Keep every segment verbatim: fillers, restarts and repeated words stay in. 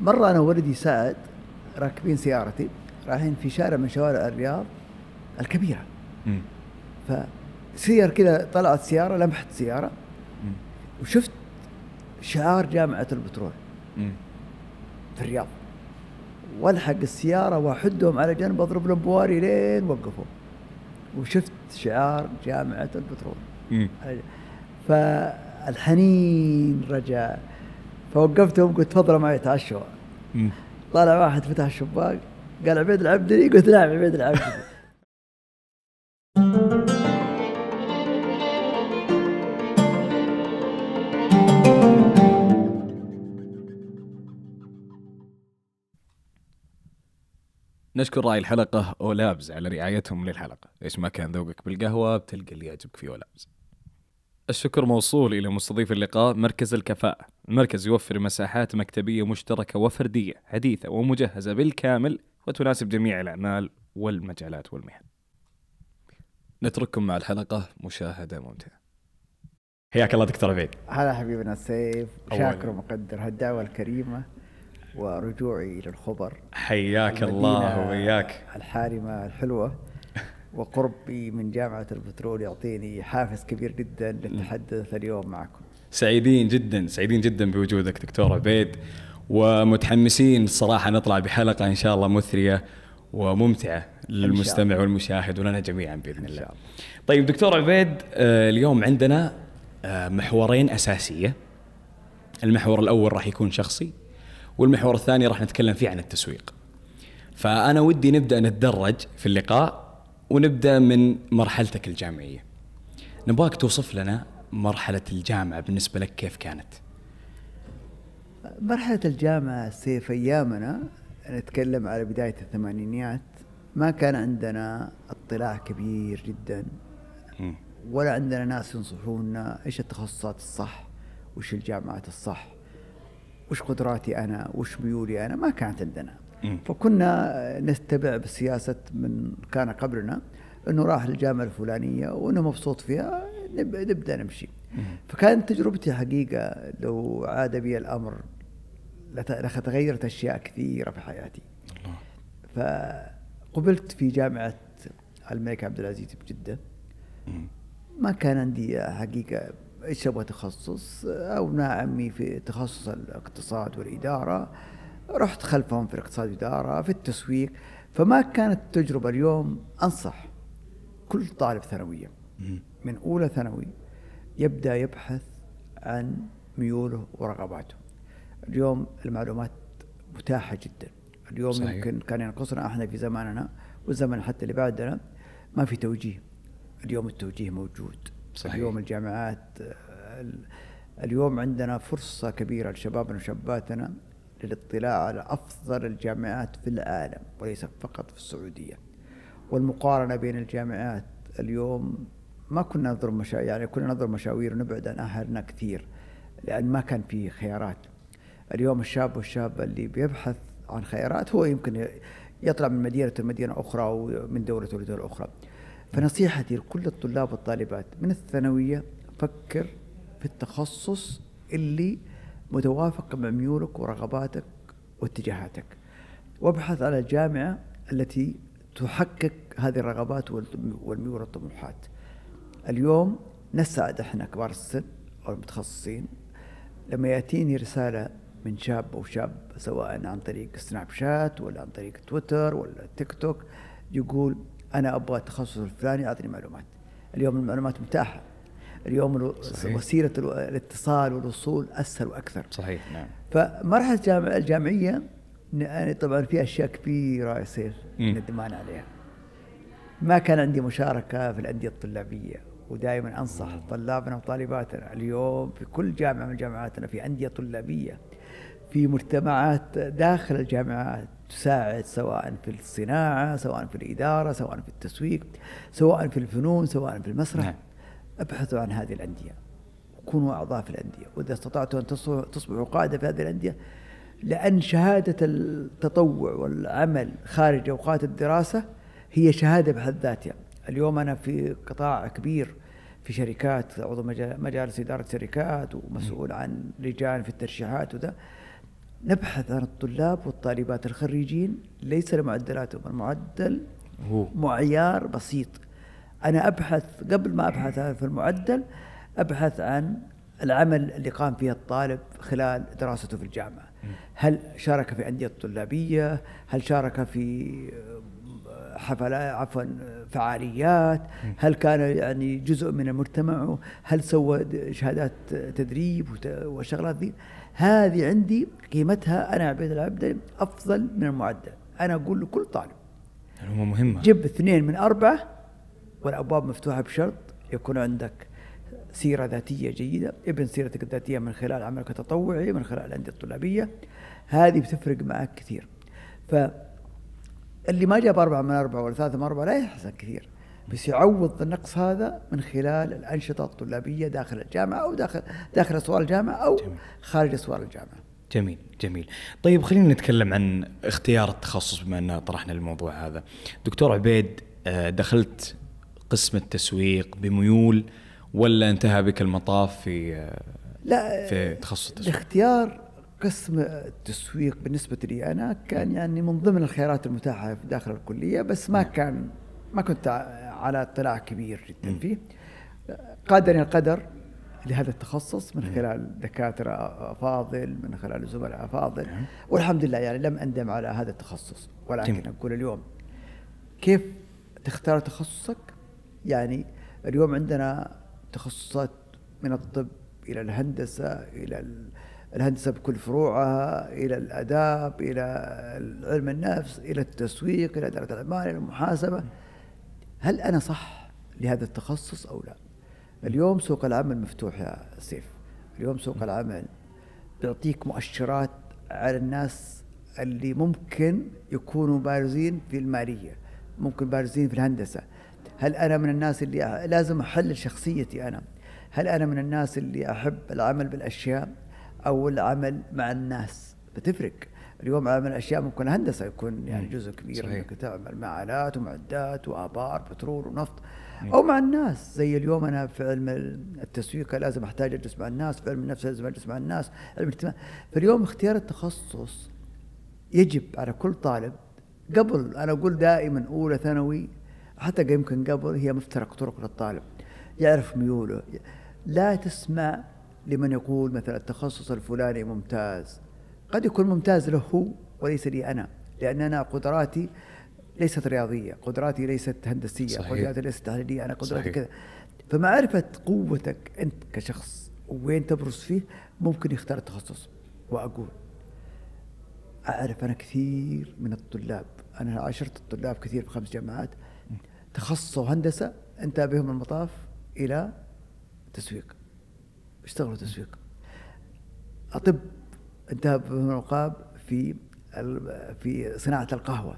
مرة أنا وولدي سعد راكبين سيارتي رايحين في شارع من شوارع الرياض الكبيرة. مم. فسير كذا طلعت سيارة لمحت سيارة مم. وشفت شعار جامعة البترول مم. في الرياض، والحق السيارة واحدهم على جنب اضرب لهم بواري لين وقفوا، وشفت شعار جامعة البترول. مم. فالحنين رجع، فوقفتهم قلت تفضلوا معي تعشوا. مم. طالع واحد فتح الشباك قال عبيد العبدلي، قلت نعم عبيد العبدلي. نشكر راعي الحلقة أولابز على رعايتهم للحلقة. إيش ما كان ذوقك بالقهوة بتلقى اللي يعجبك في أولابز. الشكر موصول إلى مستضيف اللقاء مركز الكفاءة. المركز يوفر مساحات مكتبية مشتركة وفردية حديثة ومجهزة بالكامل وتناسب جميع الأعمال والمجالات والمهن. نترككم مع الحلقة مشاهدة ممتعة. حياك الله دكتور عبيد. هلا حبيبنا السيف، شاكر ومقدر هالدعوة الكريمة ورجوعي إلى الخبر. حياك الله وياك. الحارمة الحلوة وقربي من جامعة البترول يعطيني حافز كبير جدا للتحدث اليوم معكم. سعيدين جدا سعيدين جدا بوجودك دكتور عبيد، ومتحمسين الصراحة نطلع بحلقة إن شاء الله مثرية وممتعة للمستمع والمشاهد ولنا جميعا بإذن الله. طيب دكتور عبيد، اليوم عندنا محورين أساسية. المحور الأول راح يكون شخصي، والمحور الثاني راح نتكلم فيه عن التسويق. فأنا ودي نبدأ نتدرج في اللقاء ونبدأ من مرحلتك الجامعية. نبغاك توصف لنا مرحلة الجامعة بالنسبة لك كيف كانت؟ مرحلة الجامعة سيف أيامنا نتكلم على بداية الثمانينيات، ما كان عندنا اطلاع كبير جدا م. ولا عندنا ناس ينصحونا إيش التخصصات الصح، وإيش الجامعات الصح، وإيش قدراتي أنا، وإيش ميولي أنا، ما كانت عندنا. م. فكنا نتبع بسياسة من كان قبلنا أنه راح للجامعة الفلانية وأنه مبسوط فيها نبدأ نمشي. م. فكانت تجربتي حقيقة لو عاد بي الأمر لتغيرت أشياء كثيرة في حياتي. الله. فقبلت في جامعة الملك عبد العزيز بجدة. م. ما كان عندي حقيقة إيش أبغى تخصص، أو عمي في تخصص الاقتصاد والإدارة، رحت خلفهم في الاقتصاد والإدارة في التسويق. فما كانت تجربة. اليوم أنصح كل طالب ثانوية من أولى ثانوي يبدأ يبحث عن ميوله ورغباته. اليوم المعلومات متاحة جدا. اليوم صحيح. يمكن كان ينقصنا احنا في زماننا والزمن حتى اللي بعدنا ما في توجيه. اليوم التوجيه موجود. صحيح. اليوم الجامعات، اليوم عندنا فرصة كبيرة لشبابنا وشاباتنا للاطلاع على أفضل الجامعات في العالم وليس فقط في السعودية. والمقارنة بين الجامعات اليوم ما كنا نضرب مشا... يعني كنا نضرب مشاوير ونبعد عن أهلنا كثير لأن ما كان فيه خيارات. اليوم الشاب والشابة اللي بيبحث عن خيارات هو يمكن يطلع من مدينة لمدينة أخرى ومن دولة لدولة أخرى. فنصيحتي لكل الطلاب والطالبات من الثانوية فكر في التخصص اللي متوافق مع ميولك ورغباتك واتجاهاتك، وابحث على الجامعة التي تحقق هذه الرغبات والميول والطموحات. اليوم نسعد احنا كبار السن والمتخصصين لما يأتيني رسالة من شاب أو شاب سواء عن طريق سناب شات ولا عن طريق تويتر ولا تيك توك يقول أنا أبغى التخصص الفلاني أعطني معلومات. اليوم المعلومات متاحة. اليوم صحيح. وسيلة الاتصال والوصول أسهل وأكثر. صحيح نعم. فمرحلة الجامعة الجامعية يعني طبعا في أشياء كبيرة يصير ندمان عليها. ما كان عندي مشاركة في الأندية الطلابية، ودائما أنصح طلابنا وطالباتنا اليوم في كل جامعة من جامعاتنا في أندية طلابية، في مجتمعات داخل الجامعات تساعد سواء في الصناعة سواء في الإدارة سواء في التسويق سواء في الفنون سواء في المسرح. نعم. ابحثوا عن هذه الأندية وكونوا أعضاء في الأندية، وإذا استطعتوا أن تصبحوا قادة في هذه الأندية، لأن شهادة التطوع والعمل خارج أوقات الدراسة هي شهادة بحد ذاتها. اليوم أنا في قطاع كبير في شركات، عضو مجالس إدارة شركات ومسؤول عن لجان في الترشيحات وده. نبحث عن الطلاب والطالبات الخريجين ليس لمعدلاتهم، المعدل هو معيار بسيط. أنا أبحث قبل ما أبحث في المعدل أبحث عن العمل اللي قام فيه الطالب خلال دراسته في الجامعة. هل شارك في أندية طلابية؟ هل شارك في حفلات عفوا فعاليات؟ هل كان يعني جزء من المجتمع؟ هل سوى شهادات تدريب وشغلات ذي؟ هذه عندي قيمتها أنا عبيد العبد أفضل من المعدل. أنا أقول لكل طالب معلومة مهمة، جيب اثنين من أربعة والأبواب مفتوحة بشرط يكون عندك سيرة ذاتية جيدة. ابن سيرتك الذاتية من خلال عملك التطوعي، من خلال الأندية الطلابية، هذه بتفرق معك كثير. فاللي ما جاب أربعة من أربعة ولا ثلاثة من أربعة لا يحزن كثير، بس يعوض النقص هذا من خلال الأنشطة الطلابية داخل الجامعة أو داخل داخل أسوار الجامعة أو جميل. خارج أسوار الجامعة. جميل جميل. طيب خلينا نتكلم عن اختيار التخصص بما أننا طرحنا الموضوع هذا. دكتور عبيد، دخلت قسم التسويق بميول ولا انتهى بك المطاف في لا في تخصص التسويق؟ اختيار قسم التسويق بالنسبة لي أنا كان يعني من ضمن الخيارات المتاحة داخل الكلية، بس ما كان ما كنت على اطلاع كبير جدا فيه. قادني القدر لهذا التخصص من خلال دكاترة أفاضل، من خلال زملاء أفاضل، والحمد لله يعني لم أندم على هذا التخصص. ولكن جميل. أقول اليوم كيف تختار تخصصك؟ يعني اليوم عندنا تخصصات من الطب إلى الهندسة، إلى الهندسة بكل فروعها، إلى الآداب، إلى علم النفس، إلى التسويق، إلى إدارة الأعمال، إلى المحاسبة. هل أنا صح لهذا التخصص أو لا؟ اليوم سوق العمل مفتوح يا سيف. اليوم سوق العمل بيعطيك مؤشرات على الناس اللي ممكن يكونوا بارزين في المالية، ممكن بارزين في الهندسة. هل أنا من الناس اللي لازم أحلل شخصيتي أنا؟ هل أنا من الناس اللي أحب العمل بالأشياء أو العمل مع الناس؟ بتفرق. اليوم عمل الأشياء ممكن هندسة يكون يعني جزء كبير إنك تعمل مع آلات ومعدات وآبار بترول ونفط، أو مع الناس. زي اليوم أنا في علم التسويق لازم أحتاج أجلس مع الناس، في علم النفس لازم أجلس مع الناس، علم الاجتماع. فاليوم اختيار التخصص يجب على كل طالب قبل، أنا أقول دائما أولى ثانوي حتى يمكن قبل، هي مفترق طرق للطالب يعرف ميوله. لا تسمع لمن يقول مثلا التخصص الفلاني ممتاز، قد يكون ممتاز له هو وليس لي أنا، لأن أنا قدراتي ليست رياضية، قدراتي ليست هندسية، صحيح. قدراتي ليست تحليلية، أنا قدراتي كذا. فمعرفة قوتك أنت كشخص وين تبرز فيه ممكن يختار التخصص. وأقول أعرف أنا كثير من الطلاب، أنا عاشرت الطلاب كثير في خمس جامعات تخصصوا هندسة انتهى بهم المطاف إلى تسويق، اشتغلوا تسويق. أطب انتهى بهم العقاب في في صناعة القهوة.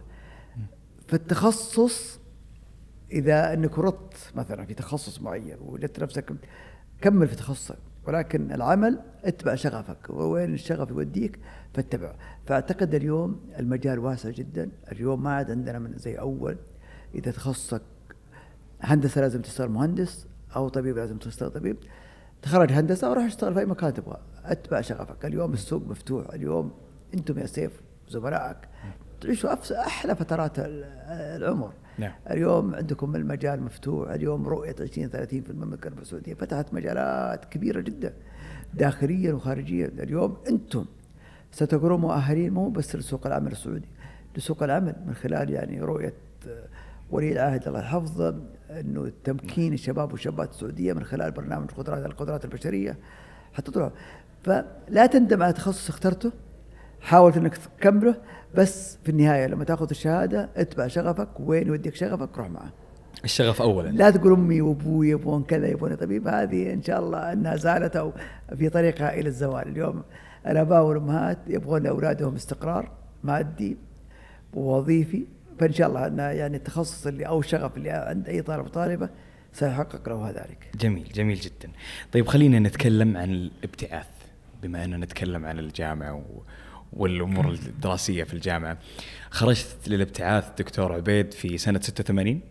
فالتخصص إذا أنك ردت مثلا في تخصص معين وجدت نفسك كمل في تخصصك، ولكن العمل اتبع شغفك، وين الشغف يوديك فاتبعه. فأعتقد اليوم المجال واسع جدا. اليوم ما عاد عندنا من زي أول إذا تخصصك هندسة لازم تشتغل مهندس، أو طبيب لازم تشتغل طبيب. تخرج هندسة وراح اشتغل في أي مكان تبغى، اتبع شغفك. اليوم السوق مفتوح. اليوم أنتم يا سيف وزملائك تعيشوا أحلى فترات العمر. نعم. اليوم عندكم المجال مفتوح. اليوم رؤية عشرين ثلاثين في المملكة العربية السعودية فتحت مجالات كبيرة جدا داخليا وخارجيا. اليوم أنتم ستكونوا مؤهلين مو بس لسوق العمل السعودي، لسوق العمل من خلال يعني رؤية ولي العهد الله يحفظه انه تمكين الشباب والشابات السعوديه من خلال برنامج قدرات القدرات البشريه حتى تطلع. فلا تندم على تخصص اخترته، حاول انك تكمله، بس في النهايه لما تاخذ الشهاده اتبع شغفك، وين يوديك شغفك روح معه. الشغف اولا. لا تقول امي وابوي يبغون كذا يبغون طبيب، هذه ان شاء الله انها زالت او في طريقها الى الزوال. اليوم الاباء والامهات يبغون لاولادهم استقرار مادي ووظيفي، فإن شاء الله أن يعني التخصص اللي أو الشغف اللي عند أي طالب طالبة سيحقق له ذلك. جميل جميل جدا. طيب خلينا نتكلم عن الابتعاث، بما أننا نتكلم عن الجامعة والأمور الدراسية في الجامعة. خرجت للابتعاث دكتور عبيد في سنة ستة وثمانين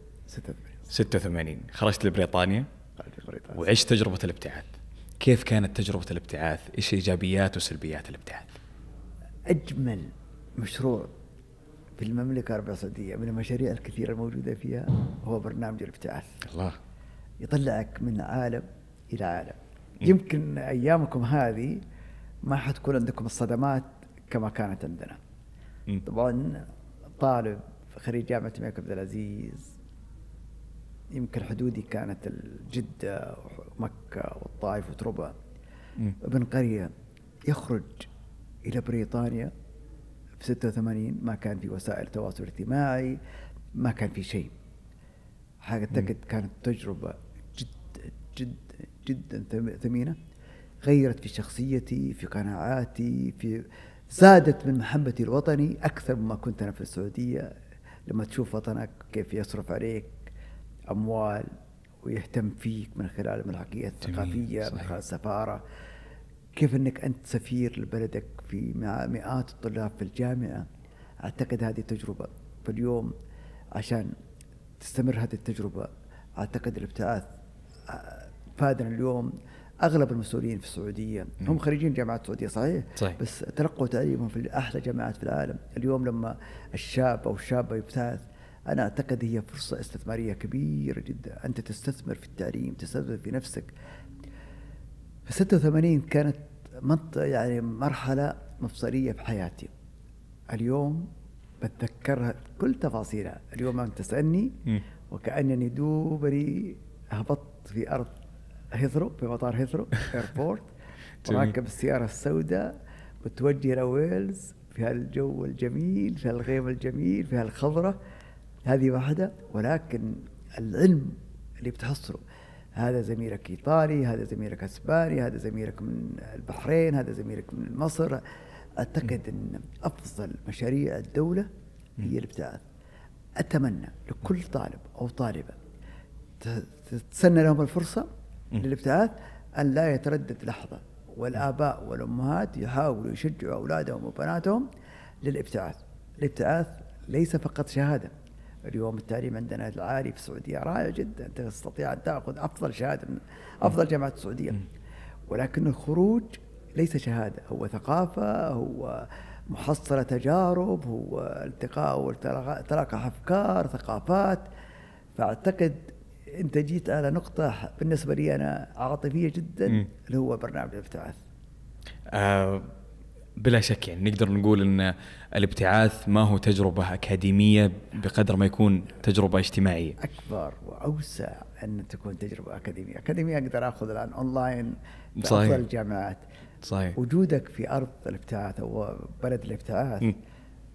ستة وثمانين خرجت لبريطانيا وعشت تجربة الابتعاث. كيف كانت تجربة الابتعاث؟ إيش إيجابيات وسلبيات الابتعاث؟ أجمل مشروع في المملكة العربية السعودية من المشاريع الكثيرة الموجودة فيها هو برنامج الابتعاث. الله. يطلعك من عالم إلى عالم. يمكن أيامكم هذه ما حتكون عندكم الصدمات كما كانت عندنا. طبعا طالب خريج جامعة الملك عبد العزيز، يمكن حدودي كانت جدة ومكة والطائف وتربة، ابن قرية يخرج إلى بريطانيا في ستة وثمانين، ما كان في وسائل تواصل اجتماعي، ما كان في شيء. أعتقد كانت تجربة جدا جدا جدا ثمينة، غيرت في شخصيتي، في قناعاتي، في زادت من محبتي الوطني أكثر مما كنت أنا في السعودية. لما تشوف وطنك كيف يصرف عليك أموال ويهتم فيك من خلال الملحقية الثقافية، من خلال السفارة، كيف أنك أنت سفير لبلدك في مئات الطلاب في الجامعة. أعتقد هذه التجربة فاليوم عشان تستمر هذه التجربة، أعتقد الابتعاث فادنا اليوم. أغلب المسؤولين في السعودية هم خريجين جامعات السعودية صحيح, صحيح, بس تلقوا تعليمهم في أحلى جامعات في العالم. اليوم لما الشاب أو الشابة يبتعث، أنا أعتقد هي فرصة استثمارية كبيرة جدا. أنت تستثمر في التعليم، تستثمر في نفسك. في ستة وثمانين كانت منطقة يعني مرحلة مفصلية في حياتي، اليوم بتذكرها كل تفاصيلها. اليوم أنت تسألني وكأنني دوبري هبطت في أرض هيثرو، في مطار هيثرو ايربورت، وراكب السيارة السوداء متوجه إلى ويلز في هالجو الجميل، في هالغيم الجميل، في هالخضرة. هذه واحدة، ولكن العلم اللي بتحصله، هذا زميلك إيطالي، هذا زميلك أسباني، هذا زميلك من البحرين، هذا زميلك من مصر. أعتقد أن أفضل مشاريع الدولة هي الابتعاث. أتمنى لكل طالب أو طالبة تتسنى لهم الفرصة للابتعاث أن لا يتردد لحظة، والآباء والأمهات يحاولوا يشجعوا أولادهم وبناتهم للابتعاث. الابتعاث ليس فقط شهادة. اليوم التعليم عندنا العالي في السعودية رائع جدا، تستطيع أن تأخذ أفضل شهادة من أفضل جامعات السعودية، ولكن الخروج ليس شهادة، هو ثقافة، هو محصلة تجارب، هو التقاء وتلاقى أفكار ثقافات. فأعتقد أنت جيت على نقطة بالنسبة لي أنا عاطفية جدا، م. اللي هو برنامج الابتعاث. آه بلا شك يعني نقدر نقول أن الابتعاث ما هو تجربة أكاديمية بقدر ما يكون تجربة اجتماعية أكبر وأوسع. أن تكون تجربة أكاديمية أكاديمية أقدر أخذ الآن أونلاين في صحيح. أفضل الجامعات. صحيح. وجودك في أرض الابتعاث أو بلد الابتعاث م.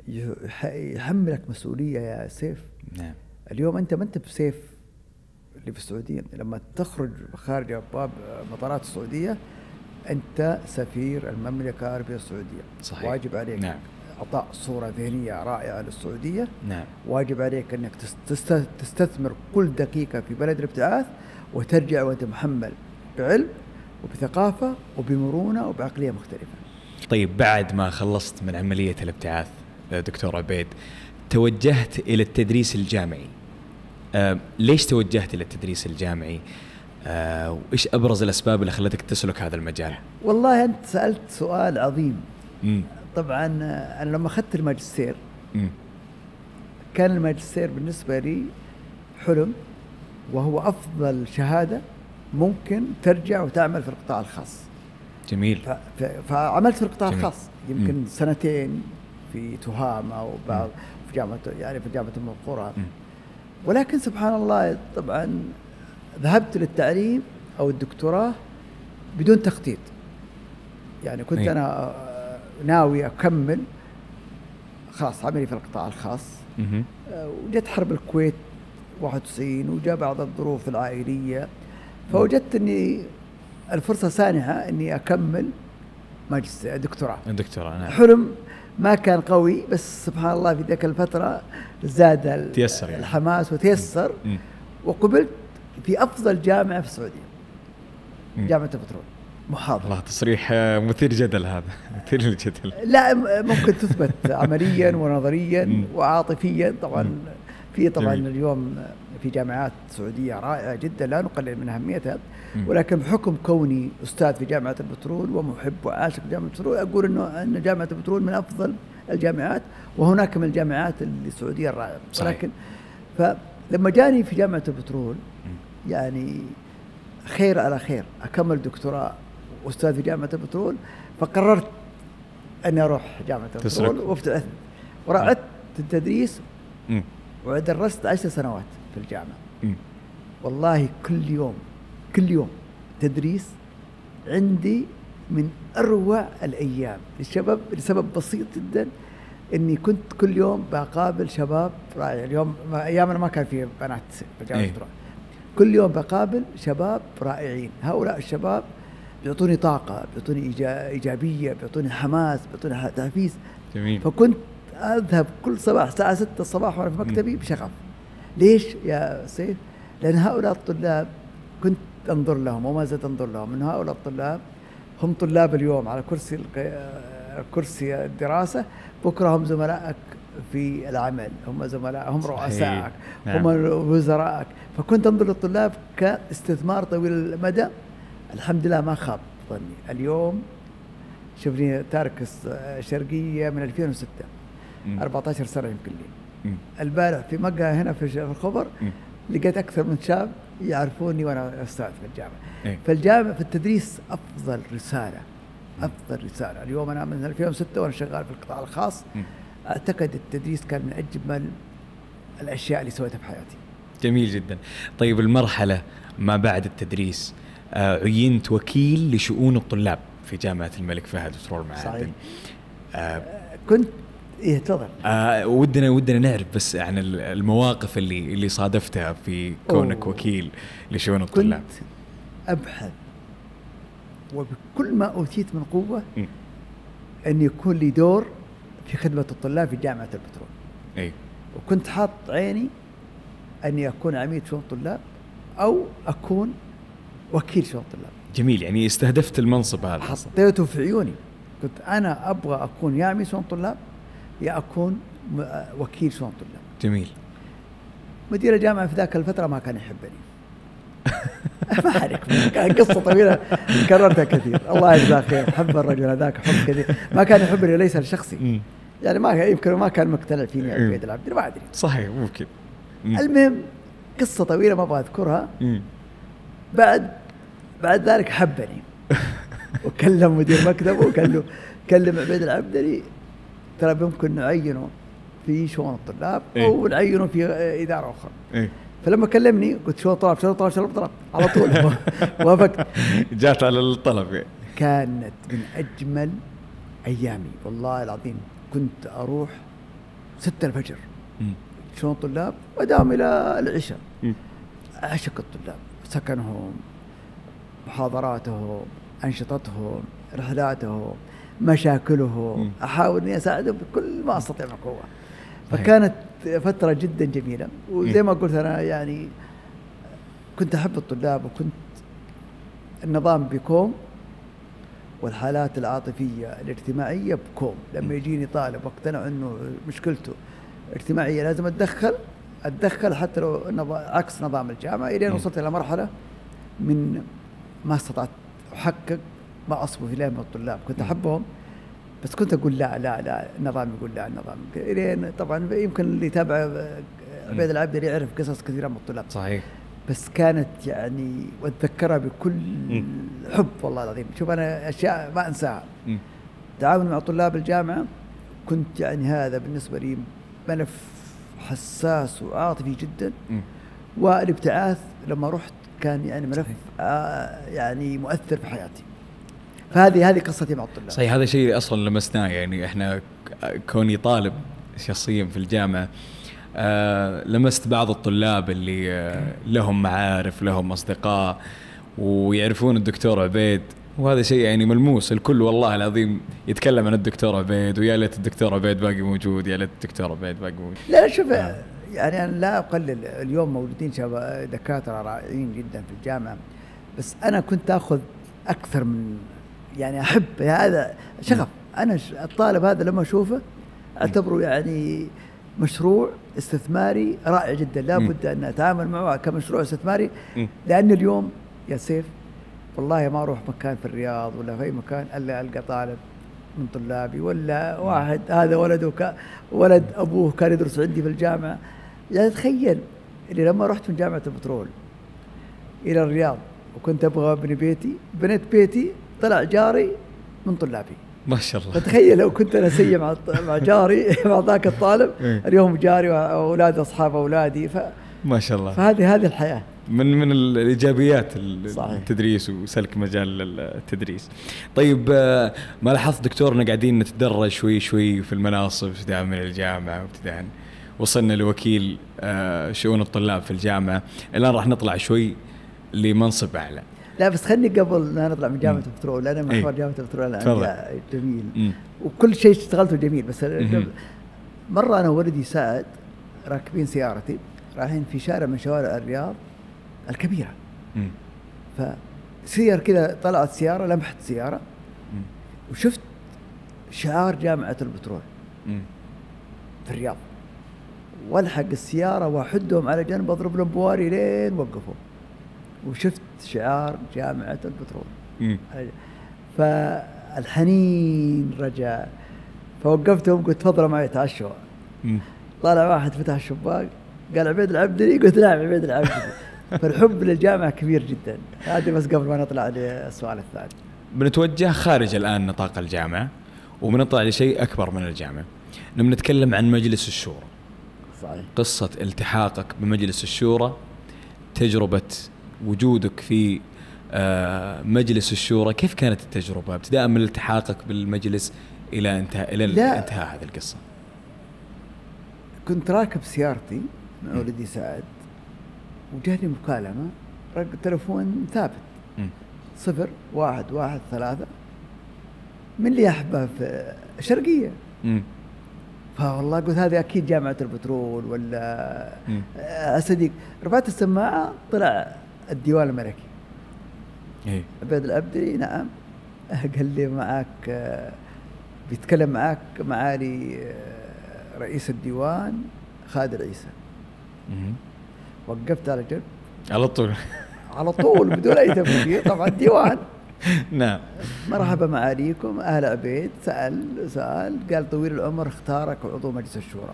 يحملك مسؤولية يا سيف. نعم. اليوم أنت ما أنت بسيف اللي في السعودية، لما تخرج خارج أبواب مطارات السعودية أنت سفير المملكة العربية السعودية. صحيح. واجب عليك نعم. إعطاء صورة ذهنية رائعة للسعودية. نعم. واجب عليك أنك تستثمر كل دقيقة في بلد الابتعاث، وترجع وأنت محمل بعلم وبثقافة وبمرونة وبعقلية مختلفة. طيب بعد ما خلصت من عملية الابتعاث دكتور عبيد، توجهت إلى التدريس الجامعي. آه، ليش توجهت إلى التدريس الجامعي؟ آه، وإيش أبرز الأسباب اللي خلتك تسلك هذا المجال؟ والله أنت سألت سؤال عظيم. م. طبعا أنا لما أخذت الماجستير م. كان الماجستير بالنسبة لي حلم، وهو أفضل شهادة ممكن ترجع وتعمل في القطاع الخاص. جميل. فعملت في القطاع جميل. الخاص يمكن م. سنتين في تهامة وبعض في جامعة يعني في جامعة أم القرى. ولكن سبحان الله طبعا ذهبت للتعليم أو الدكتوراه بدون تخطيط. يعني كنت أي. أنا ناوي أكمل خلاص عملي في القطاع الخاص. وجت حرب الكويت واحد وتسعين وجاء بعض الظروف العائلية، فوجدت أني الفرصة سانحة أني أكمل ماجستير دكتوراه. الدكتوراه نعم. حلم ما كان قوي، بس سبحان الله في ذاك الفترة زاد الحماس وتيسر. م. وقبلت في أفضل جامعة في السعودية، جامعة البترول. محاضرة. الله، تصريح مثير جدل هذا. مثير للجدل. لا ممكن تثبت عمليا ونظريا وعاطفيا طبعا. م. في طبعا جميل. اليوم في جامعات سعودية رائعة جدا لا نقلل من أهميتها، ولكن بحكم كوني أستاذ في جامعة البترول ومحب وعاشق جامعة البترول أقول إنه أن جامعة البترول من أفضل الجامعات، وهناك من الجامعات السعودية الرائعة. ولكن فلما جاني في جامعة البترول يعني خير على خير أكمل دكتوراه أستاذ في جامعة البترول، فقررت أني أروح جامعة البترول وافتعثت ورعدت التدريس ودرست عشر سنوات في الجامعة. م. والله كل يوم كل يوم تدريس عندي من أروع الأيام للشباب، لسبب بسيط جدا إني كنت كل يوم بقابل شباب رائع. اليوم أيامنا ما كان في بنات في الجامعة أيه. كل يوم بقابل شباب رائعين. هؤلاء الشباب بيعطوني طاقة، بيعطوني إيجابية، بيعطوني حماس، بيعطوني تحفيز. جميل. فكنت أذهب كل صباح الساعة ستة الصباح وأنا في مكتبي بشغف. ليش يا سيف؟ لأن هؤلاء الطلاب كنت أنظر لهم وما زلت أنظر لهم، من هؤلاء الطلاب هم طلاب اليوم على كرسي كرسي الدراسة، بكرة هم زملائك في العمل، هم زملاء، هم رؤسائك، نعم. هم وزرائك. فكنت أنظر للطلاب كاستثمار طويل المدى. الحمد لله ما خاب ظني. اليوم شوفني تارك الشرقية من ألفين وستة، أربعة عشر سنة يمكن لي. البارح في مقهى هنا في الخبر لقيت أكثر من شاب يعرفوني وأنا أستاذ في الجامعة. إيه؟ فالجامعة في التدريس أفضل رسالة، أفضل رسالة. اليوم أنا من ألفين وستة وأنا شغال في القطاع الخاص. م. أعتقد التدريس كان من أجمل الأشياء اللي سويتها في حياتي. جميل جدا. طيب المرحلة ما بعد التدريس، آه عينت وكيل لشؤون الطلاب في جامعة الملك فهد بترول معادن. آه كنت إيه تفضل. آه ودنا ودنا نعرف بس عن المواقف اللي اللي صادفتها في كونك أوه. وكيل لشؤون الطلاب. كنت أبحث وبكل ما أوتيت من قوة م. أن يكون لي دور في خدمة الطلاب في جامعة البترول. أي. وكنت حاط عيني أني أكون عميد شؤون الطلاب أو أكون وكيل شؤون الطلاب. جميل، يعني استهدفت المنصب هذا. حطيته في عيوني، كنت أنا أبغى أكون يا عميد شؤون الطلاب يا أكون وكيل شؤون الطلاب. جميل. مدير الجامعة في ذاك الفترة ما كان يحبني. ما أعرف، كان قصة طويلة كررتها كثير. الله يجزاه خير، حب الرجل هذاك حب كثير، ما كان يحبني ليس الشخصي، يعني ما يمكن ما كان مقتنع فيني عبيد العبدري، ما أدري. صحيح ممكن. المهم قصة طويلة ما أبغى أذكرها. بعد بعد ذلك حبني وكلم مدير مكتبه وقال له كلم عبيد العبدري ترى بيمكن نعينه في شؤون الطلاب أو نعينه في إدارة أخرى. فلما كلمني قلت شو طلب شو طلب شو طلب على طول وافقت. جات على الطلب. كانت من أجمل أيامي والله العظيم. كنت أروح ستة الفجر شؤون الطلاب وداوم إلى العشاء. أعشق الطلاب، سكنهم، محاضراتهم، أنشطتهم، رحلاتهم، مشاكلهم، أحاول أني أساعدهم بكل ما أستطيع من قوة. فكانت فترة جدا جميلة. وزي ما قلت أنا يعني كنت أحب الطلاب، وكنت النظام بكوم والحالات العاطفية الاجتماعية بكوم. لما يجيني طالب واقتنع أنه مشكلته اجتماعية لازم أتدخل أتدخل حتى لو عكس نظام الجامعة، إلى أن وصلت إلى مرحلة من ما استطعت أحقق ما أصبه إليه من الطلاب. كنت أحبهم بس كنت أقول لا لا لا النظام يقول لا النظام. إلين طبعا يمكن اللي يتابع عبيد العبدري يعرف قصص كثيرة من الطلاب. صحيح. بس كانت يعني وأتذكرها بكل م. حب والله العظيم. شوف أنا أشياء ما أنساها. تعاون مع طلاب الجامعة كنت يعني هذا بالنسبة لي ملف حساس وعاطفي جدا. م. والابتعاث لما رحت كان يعني ملف آه يعني مؤثر في حياتي. فهذه هذه قصتي مع الطلاب. صحيح، هذا شيء أصلا لمسناه. يعني إحنا كوني طالب شخصيا في الجامعة آه لمست بعض الطلاب اللي آه لهم معارف، لهم أصدقاء ويعرفون الدكتور عبيد، وهذا شيء يعني ملموس. الكل والله العظيم يتكلم عن الدكتور عبيد، ويا ليت الدكتور عبيد باقي موجود، يا ليت الدكتور عبيد باقي موجود. لا شوف آه. يعني أنا لا أقلل، اليوم موجودين شباب دكاترة رائعين جدا في الجامعة، بس أنا كنت أخذ أكثر من يعني أحب هذا شغف. أنا الطالب هذا لما أشوفه أعتبره يعني مشروع استثماري رائع جدا، لا بد أن أتعامل معه كمشروع استثماري. لأن اليوم يا سيف والله ما أروح مكان في الرياض ولا في أي مكان إلا ألقى طالب من طلابي ولا واحد هذا ولده ك... ولد أبوه كان يدرس عندي في الجامعة. يعني تخيل اللي لما رحت من جامعة البترول إلى الرياض وكنت أبغى أبني بيتي، بنيت بيتي طلع جاري من طلابي ما شاء الله. فتخيل لو كنت أنا سيء مع مع جاري مع ذاك الطالب اليوم جاري وأولاد أصحاب أولادي. ف... ما شاء الله. فهذه هذه الحياة من من الايجابيات صحيح. التدريس وسلك مجال التدريس. طيب ما لاحظت دكتور ان قاعدين نتدرج شوي شوي في المناصب ابتداء من الجامعه وابتداء وصلنا لوكيل شؤون الطلاب في الجامعه، الان راح نطلع شوي لمنصب اعلى. لا بس خلني قبل ما نطلع من جامعه البترول، انا محور جامعه البترول انا جميل م. وكل شيء اشتغلته جميل. بس مره انا وولدي سعد راكبين سيارتي رايحين في شارع من شوارع الرياض الكبيرة، فسير كذا طلعت سيارة لمحت سيارة مم. وشفت شعار جامعة البترول مم. في الرياض، والحق السيارة واحدهم على جنب اضرب لهم بواري لين وقفوا وشفت شعار جامعة البترول مم. فالحنين رجع، فوقفتهم قلت تفضلوا معي تعشوا. طالع واحد فتح الشباك قال عبيد العبدلي، قلت نعم عبيد العبدلي. فالحب للجامعة كبير جدا. هذه بس قبل ما نطلع للسؤال الثاني. بنتوجه خارج الآن نطاق الجامعة وبنطلع لشيء أكبر من الجامعة. نبي نتكلم عن مجلس الشورى. صحيح. قصة التحاقك بمجلس الشورى، تجربة وجودك في مجلس الشورى، كيف كانت التجربة ابتداء من التحاقك بالمجلس إلى انتهاء إلى انتهاء هذه القصة؟ كنت راكب سيارتي مع ولدي سعد وجاني مكالمة رقم تلفون ثابت م. صفر واحد واحد ثلاثة من اللي أحبه في الشرقية. م. فوالله قلت هذه أكيد جامعة البترول ولا أصدق. رفعت السماعة طلع الديوان الملكي. إيه؟ عبيد العبدلي. نعم. قال لي معك بيتكلم معك معالي رئيس الديوان خالد العيسى. م. وقفت على جنب على طول على طول بدون أي تفكير. طبعا الديوان نعم مرحبا معاليكم أهل عبيد. سأل سأل قال طويل العمر اختارك عضو مجلس الشورى.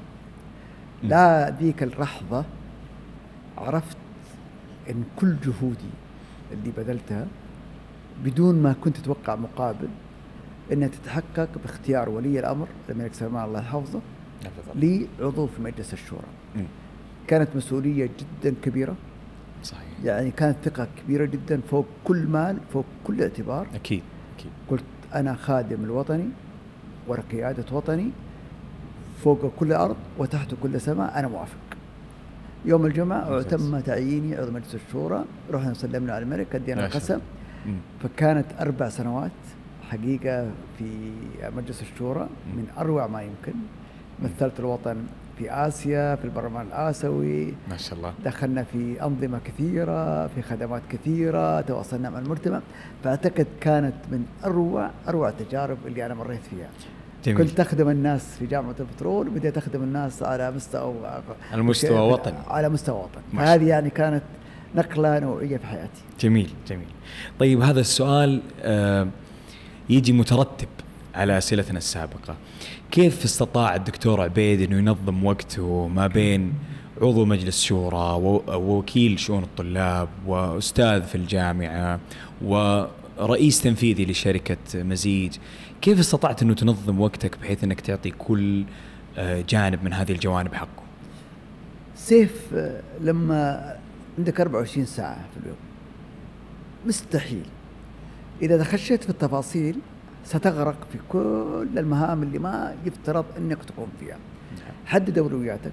لا ذيك اللحظة عرفت إن كل جهودي اللي بذلتها بدون ما كنت أتوقع مقابل إنها تتحقق باختيار ولي الأمر الملك سلمان الله يحفظه لي عضو في مجلس الشورى. م. كانت مسؤولية جدا كبيرة. صحيح. يعني كانت ثقة كبيرة جدا فوق كل مال فوق كل اعتبار. أكيد أكيد. قلت أنا خادم الوطني ورقيادة وطني فوق كل أرض وتحت كل سماء. أنا موافق. يوم الجمعة تم تعييني عضو مجلس الشورى، رحنا سلمنا على الملك ادينا القسم. فكانت أربع سنوات حقيقة في مجلس الشورى من أروع ما يمكن. مثلت الوطن في آسيا في البرلمان الآسيوي ما شاء الله. دخلنا في أنظمة كثيرة في خدمات كثيرة تواصلنا مع المجتمع. فأعتقد كانت من أروع أروع التجارب اللي أنا مريت فيها. جميل. كنت أخدم الناس في جامعة البترول وبدأت أخدم الناس على مستوى على مستوى وطني على مستوى وطني. هذه يعني كانت نقلة نوعية في حياتي. جميل جميل. طيب هذا السؤال آه يجي مترتب على أسئلتنا السابقة. كيف استطاع الدكتور عبيد أنه ينظم وقته ما بين عضو مجلس شورى ووكيل شؤون الطلاب وأستاذ في الجامعة ورئيس تنفيذي لشركة مزيج؟ كيف استطعت أنه تنظم وقتك بحيث أنك تعطي كل جانب من هذه الجوانب حقه؟ سيف لما عندك أربعة وعشرين ساعة في اليوم مستحيل إذا دخلت في التفاصيل ستغرق في كل المهام اللي ما يفترض أنك تقوم فيها. حدد أولوياتك،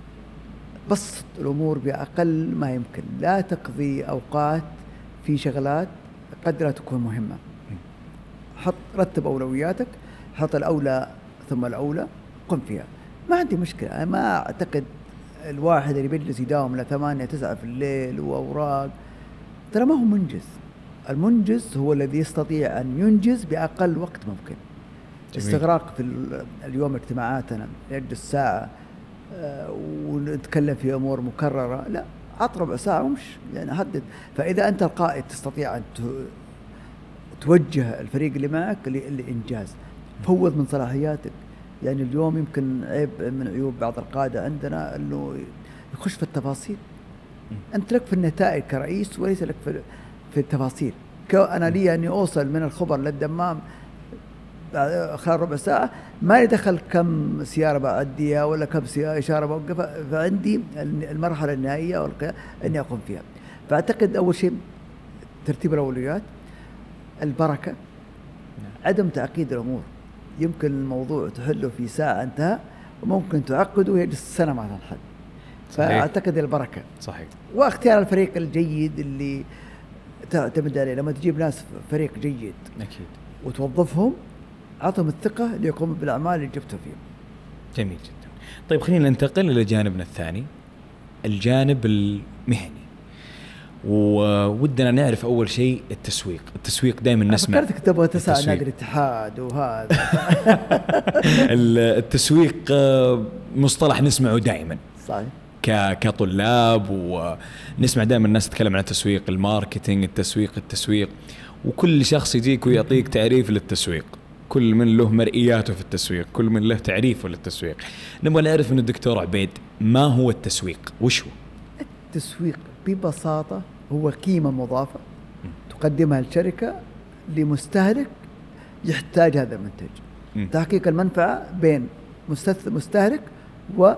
بسط الأمور بأقل ما يمكن، لا تقضي أوقات في شغلات قد لا تكون مهمة. حط رتب أولوياتك، حط الأولى ثم الأولى قم فيها. ما عندي مشكلة. ما أعتقد الواحد اللي بيجلس يداوم لثمانية تسعة في الليل وأوراق ترى ما هو منجز. المنجز هو الذي يستطيع أن ينجز بأقل وقت ممكن. جميل. استغراق في اليوم اجتماعاتنا يجلس ساعة ونتكلم في أمور مكررة، لا، عط ربع ساعة ومش يعني حدد. فإذا أنت القائد تستطيع أن توجه الفريق اللي معك لإنجاز، فوض من صلاحياتك. يعني اليوم يمكن عيب من عيوب بعض القادة عندنا أنه يخش في التفاصيل. أنت لك في النتائج كرئيس وليس لك في في التفاصيل. أنا لي أني أوصل من الخبر للدمام خلال ربع ساعة، ما يدخل كم سيارة بعديها ولا كم سيارة إشارة بوقفها. فعندي المرحلة النهائية والقيام أني أقوم فيها. فأعتقد أول شيء ترتيب الأولويات، البركة، عدم تعقيد الأمور. يمكن الموضوع تحله في ساعة انتهى، وممكن تعقده ويجلس سنة ما تنحل. فأعتقد البركة صحيح. واختيار الفريق الجيد اللي تعتمد عليه. لما تجيب ناس فريق جيد أكيد وتوظفهم، عطهم الثقة ليقوموا بالأعمال اللي جبتوا فيهم. جميل جدا. طيب خلينا ننتقل إلى جانبنا الثاني، الجانب المهني. وودنا نعرف أول شيء التسويق. التسويق دائما نسمع. فكرتك تبغى تسعى نادي الاتحاد وهذا. التسويق مصطلح نسمعه دائما. صحيح. كطلاب، ونسمع دائما الناس تتكلم عن التسويق، الماركتينج، التسويق التسويق وكل شخص يجيك ويعطيك تعريف للتسويق. كل من له مرئياته في التسويق، كل من له تعريفه للتسويق. نبغى نعرف من الدكتور عبيد ما هو التسويق؟ وش هو؟ التسويق ببساطة هو قيمة مضافة تقدمها الشركة لمستهلك يحتاج هذا المنتج. م. تحقيق المنفعة بين مستهلك و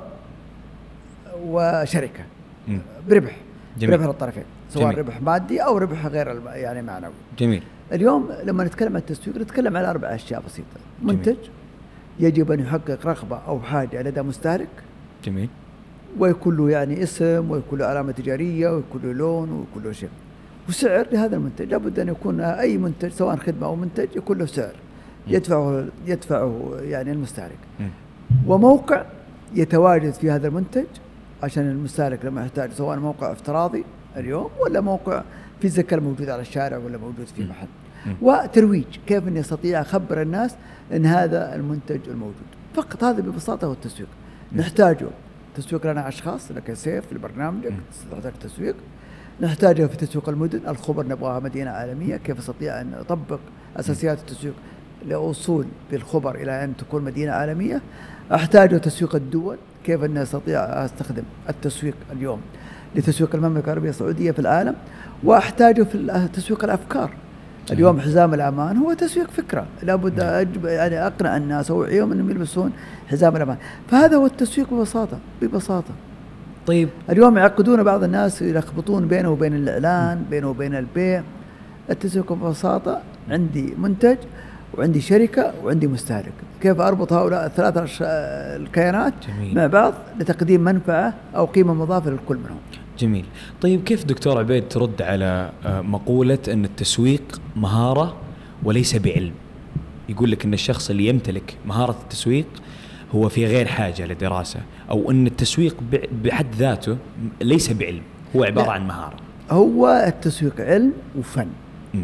وشركة م. بربح. جميل. ربح الطرفين، سواء جميل. ربح مادي أو ربح غير يعني معنوي. جميل. اليوم لما نتكلم عن التسويق نتكلم على أربع أشياء بسيطة. منتج جميل. يجب أن يحقق رغبة أو حاجة لدى مستهلك. جميل. ويكون له يعني اسم، ويكون له علامة تجارية، ويكون له لون، ويكون له شيء. وسعر لهذا المنتج. لابد أن يكون أي منتج سواء خدمة أو منتج يكون له سعر يدفعه يدفعه يعني المستهلك. م. وموقع يتواجد في هذا المنتج عشان المستهلك لما يحتاج، سواء موقع افتراضي اليوم ولا موقع فيزيكال موجود على الشارع ولا موجود في محل. م. وترويج، كيف أني أستطيع أخبر الناس أن هذا المنتج الموجود. فقط هذا ببساطة هو التسويق. م. نحتاجه تسويق لنا أشخاص، لك سيف في برنامجك تحتاج تسويق. نحتاجه في تسويق المدن، الخبر نبغاها مدينة عالمية، كيف أستطيع أن أطبق أساسيات التسويق لأوصول بالخبر إلى أن تكون مدينة عالمية. أحتاجه تسويق الدول، كيف أن أستطيع أستخدم التسويق اليوم لتسويق المملكة العربية السعودية في العالم. وأحتاجه في تسويق الأفكار. اليوم حزام الأمان هو تسويق فكرة، لابد يعني أقنع الناس وأوعيهم أنهم يلبسون حزام الأمان. فهذا هو التسويق ببساطة ببساطة. طيب اليوم يعقدون بعض الناس يلخبطون بينه وبين الإعلان، بينه وبين البيع. التسويق ببساطة عندي منتج وعندي شركة وعندي مستهلك، كيف أربط هؤلاء الثلاثة الكيانات جميل. مع بعض لتقديم منفعة أو قيمة مضافة للكل منهم. جميل. طيب كيف دكتور عبيد ترد على مقولة أن التسويق مهارة وليس بعلم؟ يقول لك أن الشخص اللي يمتلك مهارة التسويق هو في غير حاجة لدراسة، أو أن التسويق بحد ذاته ليس بعلم، هو عبارة عن مهارة. هو التسويق علم وفن. م.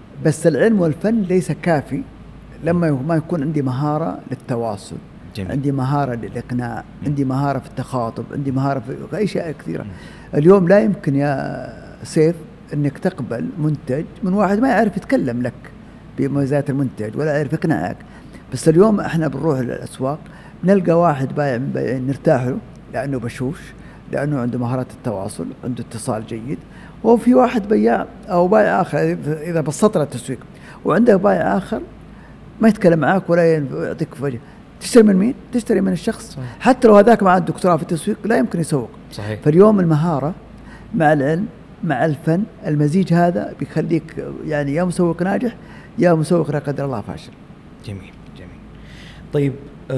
بس العلم والفن ليس كافي لما ما يكون عندي مهارة للتواصل. جميل. عندي مهارة للإقناع، م. عندي مهارة في التخاطب، عندي مهارة في أشياء كثيرة. م. اليوم لا يمكن يا سيف أنك تقبل منتج من واحد ما يعرف يتكلم لك بمميزات المنتج ولا يعرف يقنعك. بس اليوم احنا بنروح للأسواق نلقى واحد بايع من بايعين نرتاح له لأنه بشوش، لأنه عنده مهارات التواصل، عنده اتصال جيد. وفي واحد بياع أو بايع آخر إذا بسطنا التسويق، وعنده بايع آخر ما يتكلم معاك ولا يعطيك فجأة. تشتري من مين؟ تشتري من الشخص. صحيح. حتى لو هذاك مع الدكتوراه في التسويق لا يمكن يسوق. صحيح. فاليوم المهارة مع العلم مع الفن، المزيج هذا بيخليك يعني يا مسوق ناجح يا مسوق لا قدر الله فاشل. جميل جميل. طيب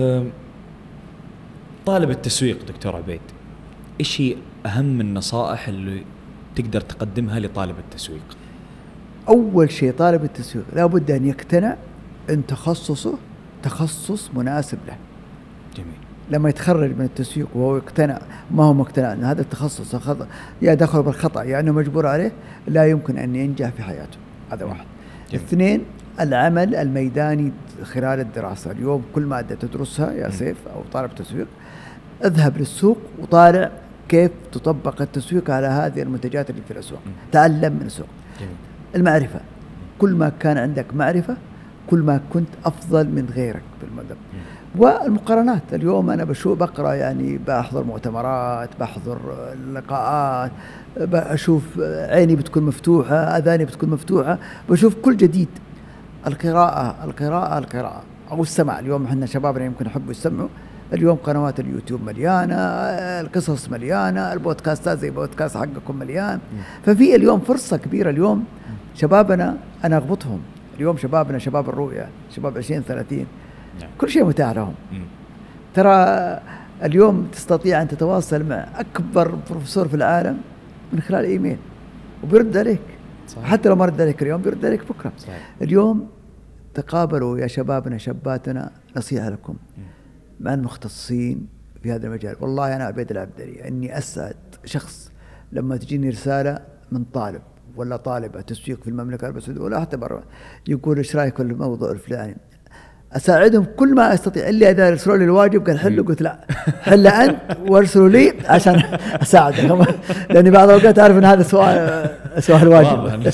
طالب التسويق دكتور عبيد، إيش هي أهم النصائح اللي تقدر تقدمها لطالب التسويق؟ أول شيء طالب التسويق لابد أن يقتنع أن تخصصه تخصص مناسب له. جميل. لما يتخرج من التسويق وهو يقتنع ما هو مقتنع أن هذا التخصص خطأ، يا دخل بالخطأ يا أنه مجبور عليه، لا يمكن أن ينجح في حياته. هذا واحد. جميل. اثنين، العمل الميداني خلال الدراسة. اليوم كل مادة تدرسها يا سيف أو طالب تسويق اذهب للسوق وطالع كيف تطبق التسويق على هذه المنتجات اللي في الأسواق. تعلم من السوق. جميل. المعرفة، كل ما كان عندك معرفة كل ما كنت أفضل من غيرك بالمدى. والمقارنات، اليوم أنا بشوف بقرأ يعني بحضر مؤتمرات، بحضر لقاءات، بشوف عيني بتكون مفتوحة، أذاني بتكون مفتوحة، بشوف كل جديد. القراءة القراءة القراءة أو السمع. اليوم احنا شبابنا يمكن يحبوا يسمعوا. اليوم قنوات اليوتيوب مليانة، القصص مليانة، البودكاستات زي بودكاست حقكم مليان. ففي اليوم فرصة كبيرة. اليوم شبابنا أنا أغبطهم، اليوم شبابنا شباب الرؤية، شباب عشرين ثلاثين، كل شيء متاح لهم. ترى اليوم تستطيع أن تتواصل مع أكبر بروفيسور في العالم من خلال إيميل وبيرد عليك. صحيح. حتى لو ما رد عليك اليوم بيرد عليك بكرة. صحيح. اليوم تقابلوا يا شبابنا شاباتنا، نصيحة لكم مع المختصين في هذا المجال. والله أنا عبيد العبدري أني أسعد شخص لما تجيني رسالة من طالب ولا طالبة تسويق في المملكة العربية السعودية ولا حتى برا، يقول إيش رأيك في الموضوع الفلاني، أساعدهم كل ما أستطيع. اللي إذا أرسلوا لي الواجب قال حله، قلت لا حل أنت وارسلوا لي عشان أساعدك، لأني بعض الأوقات أعرف أن هذا سؤال سؤال واجب.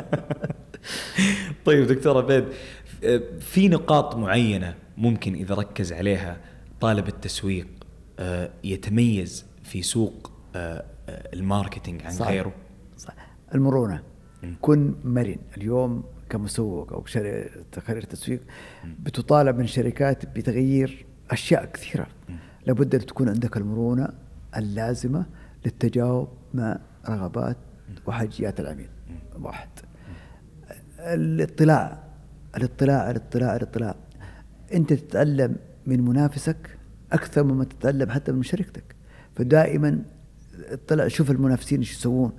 طيب دكتور عبيد، في نقاط معينة ممكن إذا ركز عليها طالب التسويق يتميز في سوق الماركتينج عن صح. غيره؟ صح. المرونة. م. كن مرن. اليوم كمسوق أو خريج تسويق بتطالب من شركات بتغيير أشياء كثيرة. م. لابد أن تكون عندك المرونة اللازمة للتجاوب مع رغبات وحاجيات العميل. م. واحد. الاطلاع الاطلاع الاطلاع الاطلاع أنت تتعلم من منافسك أكثر مما تتعلم حتى من شركتك. فدائما اطلع، شوف المنافسين ايش يسوون.